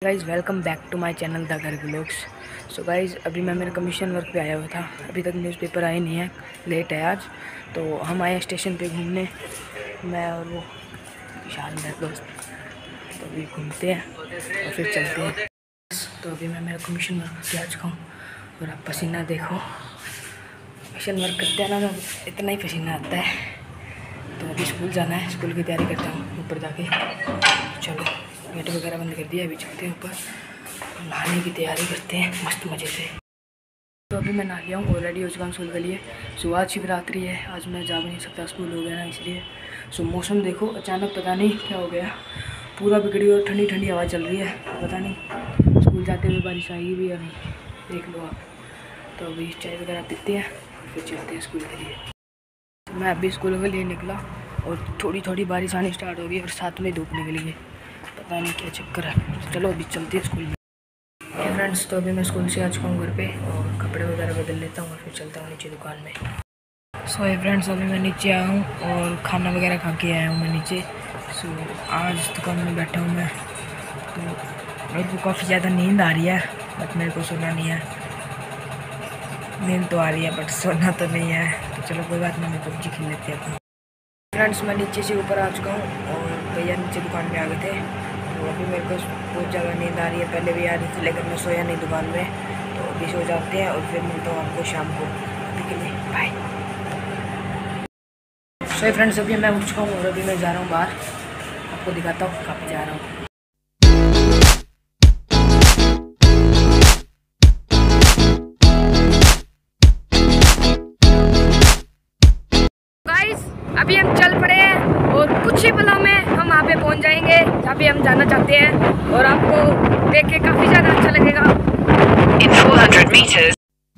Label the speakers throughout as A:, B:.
A: Guys welcome back to my channel the Ghar vlogs. So guys अभी मैं मेरे commission work पे आया हुआ था। अभी तक न्यूज़पेपर आए नहीं है, लेट है आज। तो हम आए चस्टेशन पे घूमने, मैं और वो विशाल मेरा दोस्त। तो अभी घूमते हैं और फिर चलते हैं। तो अभी मैं मेरा कमीशन वर्क पे आ चुका हूँ और आप पसीना देखो। कमीशन वर्क करते हैं ना, मैं इतना ही पसीना आता है। तो अभी स्कूल जाना है, स्कूल की तैयारी करता हूँ ऊपर जाके। चलो गेट वगैरह बंद कर दिया, अभी चलते हैं ऊपर, नहाने की तैयारी करते हैं मस्त मज़े से। तो अभी मैं नहा लिया हूँ, ऑलरेडी हो चुका हूँ स्कूल के लिए। सो आज शिवरात्रि है, आज मैं जा भी नहीं सकता, स्कूल हो गया ना इसलिए। सो मौसम देखो, अचानक पता नहीं क्या हो गया, पूरा बिगड़ी और ठंडी ठंडी हवा चल रही है। पता नहीं स्कूल जाते हुए बारिश आएगी भी या नहीं, देख लो आप। तो अभी चाय वगैरह पीते हैं फिर चलते हैं स्कूल के लिए। तो मैं अभी स्कूल के लिए निकला और थोड़ी थोड़ी बारिश आनी स्टार्ट हो गई और साथ में धूप निकली है, पता नहीं क्या चक्कर है। चलो अभी चलते हैं स्कूल में। फ्रेंड्स तो अभी मैं स्कूल से आ चुका हूँ घर पे और कपड़े वगैरह बदल लेता हूँ और फिर चलता हूँ नीचे दुकान में। सो फ्रेंड्स अभी मैं नीचे आया हूँ और खाना वगैरह खा के आया हूँ मैं नीचे। सो आज दुकान में बैठा हूँ मैं, तो मेरे को काफ़ी ज़्यादा नींद आ रही है, बट मेरे को सोना नहीं है। नींद तो आ रही है बट सोना तो नहीं है। तो चलो कोई बात नहीं, मैं पबजी खेल लेते हैं। फ्रेंड्स मैं नीचे से ऊपर आ चुका हूँ और भैया नीचे दुकान में आ गए थे। तो अभी मेरे को बहुत ज़्यादा नींद आ रही है, पहले भी आ रही थी लेकिन मैं सोया नहीं दुकान में। तो अभी सो जाते हैं और फिर मिलता हूँ आपको शाम को। अभी के लिए बाय। सो फ्रेंड्स अभी मैं उठ चुका हूँ और अभी मैं जा रहा हूँ बाहर, आपको दिखाता हूँ कहाँ पे जा रहा हूँ। अभी हम चल पड़े हैं और कुछ ही पलों में हम वहाँ पे पहुँच जाएंगे जहाँ पे हम जाना चाहते हैं और आपको देख के काफ़ी ज़्यादा अच्छा लगेगा। In 400 meters.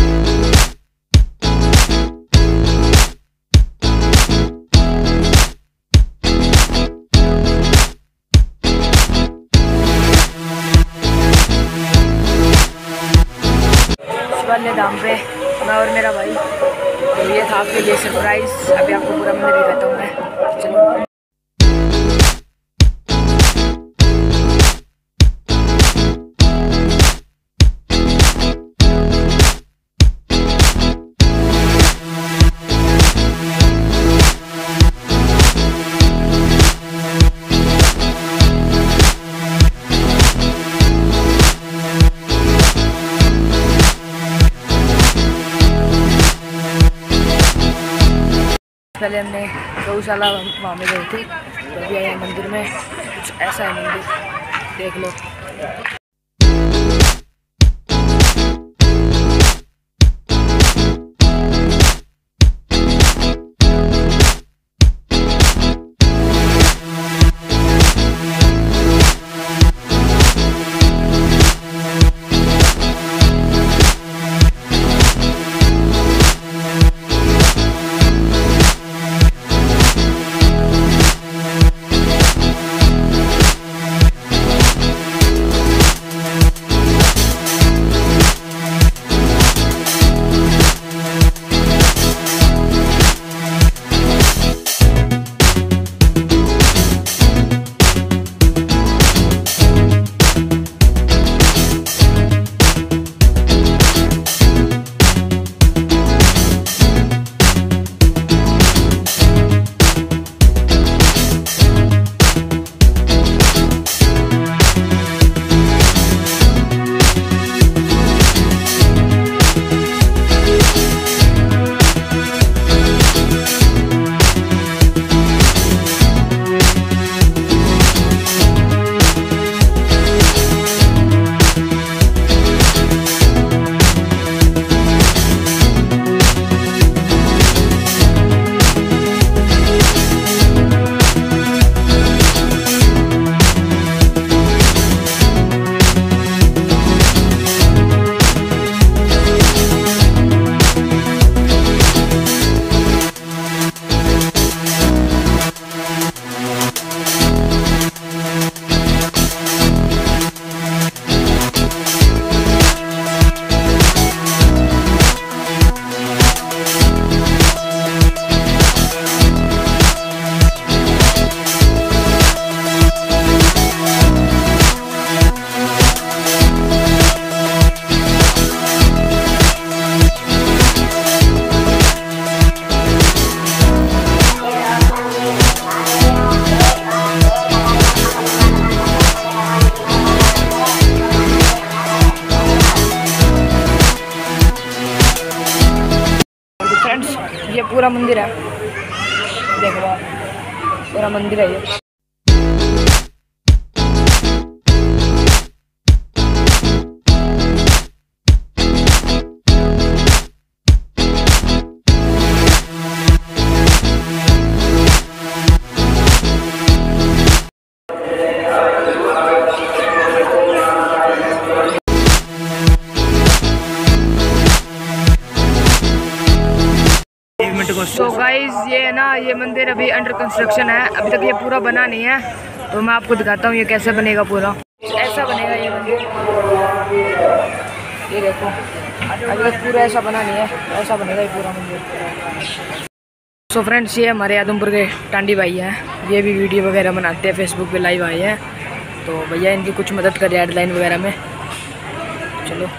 A: वाले दाम पे मैं और मेरा भाई, तो ये था आपके लिए सरप्राइज। अभी आपको पूरा मंदिर दिखाता हूँ मैं, चलो। पहले हमने गौशाला वहाँ में गई थी, तो अभी आए मंदिर में। कुछ ऐसा है मंदिर, देख लो। पूरा मंदिर है, देखो आप, पूरा मंदिर है ये। तो गाइस ये है ना, ये मंदिर अभी अंडर कंस्ट्रक्शन है, अभी तक ये पूरा बना नहीं है। तो मैं आपको दिखाता हूँ ये कैसे बनेगा पूरा। ऐसा बनेगा ये मंदिर, ये देखो अभी तक पूरा ऐसा बना नहीं है, ऐसा बनेगा ये पूरा मंदिर। सो फ्रेंड्स, ये हमारे आदमपुर के टांडी भाई हैं, ये भी वीडियो वगैरह बनाते हैं, फेसबुक पे लाइव आए हैं। तो भैया इनकी कुछ मदद करें हेडलाइन वगैरह में, चलो।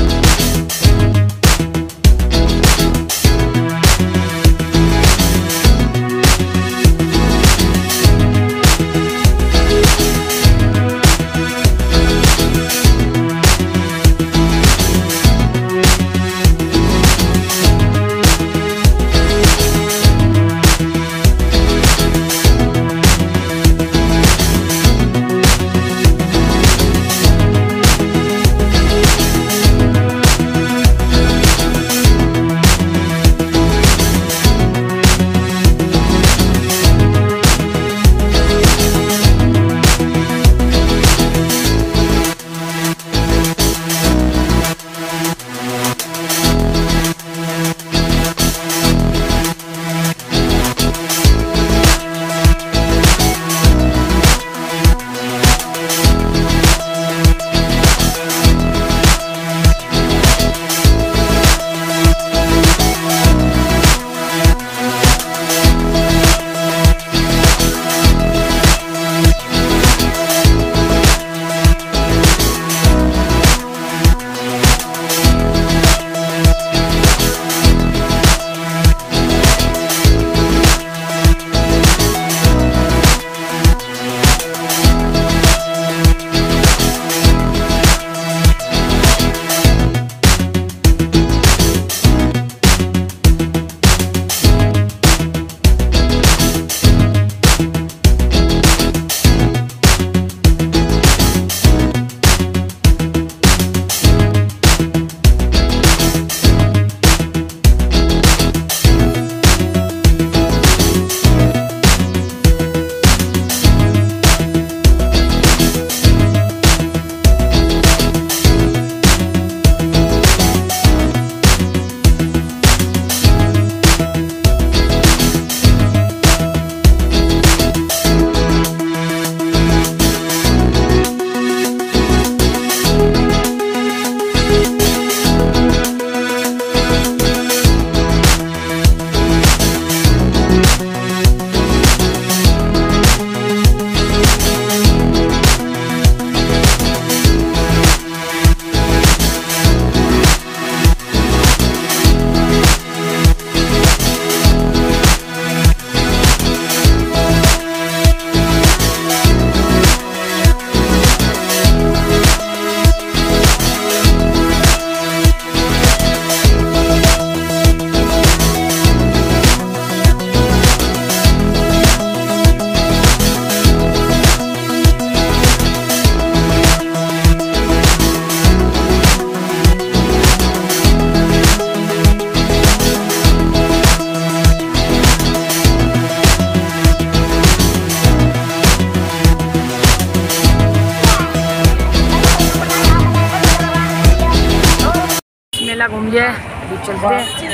A: मेला घूम लिया है, अभी चलते हैं।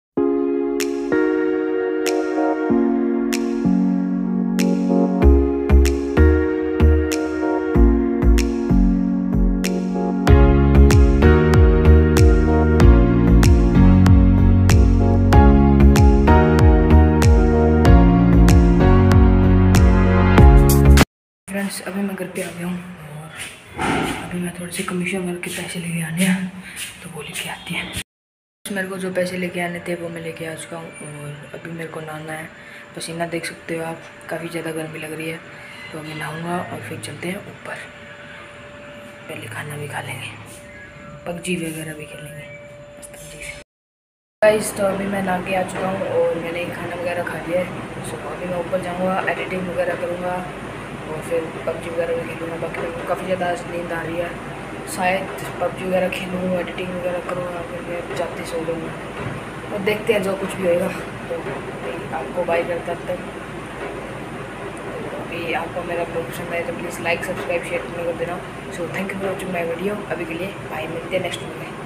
A: फ्रेंड्स, अभी मैं घर पे आ गया हूँ और अभी मैं थोड़े से कमीशन वर्क के पैसे लेके आने हैं, तो वो लेके आती हैं। मेरे को जो पैसे लेके आने थे वो मैं लेके आ चुका हूँ और अभी मेरे को नहाना है। पसीना देख सकते हो आप, काफ़ी ज़्यादा गर्मी लग रही है, तो अभी नहाऊंगा और फिर चलते हैं ऊपर। पहले खाना भी खा लेंगे, पबजी वगैरह भी खेलेंगे गाइस। तो अभी मैं नहा के आ चुका हूँ और मैंने खाना वगैरह खा लिया है। सो अभी मैं ऊपर जाऊँगा, एडिटिंग वगैरह करूँगा और फिर पबजी वगैरह भी खेलूँगा। बाकी मेरे को काफ़ी ज़्यादा आज नींद आ रही है, शायद पबजी वगैरह खेलूँ, एडिटिंग वगैरह करूँगा, फिर मैं जाते सो लूँगा और देखते हैं जो कुछ भी होएगा। तो आपको बाय करता तक। अभी आपको मेरा ब्लॉग पसंद आए तो प्लीज़ लाइक, सब्सक्राइब, शेयर कर देना। So thank you for watching my video. अभी के लिए बाय, मिलते हैं नेक्स्ट वीडियो में।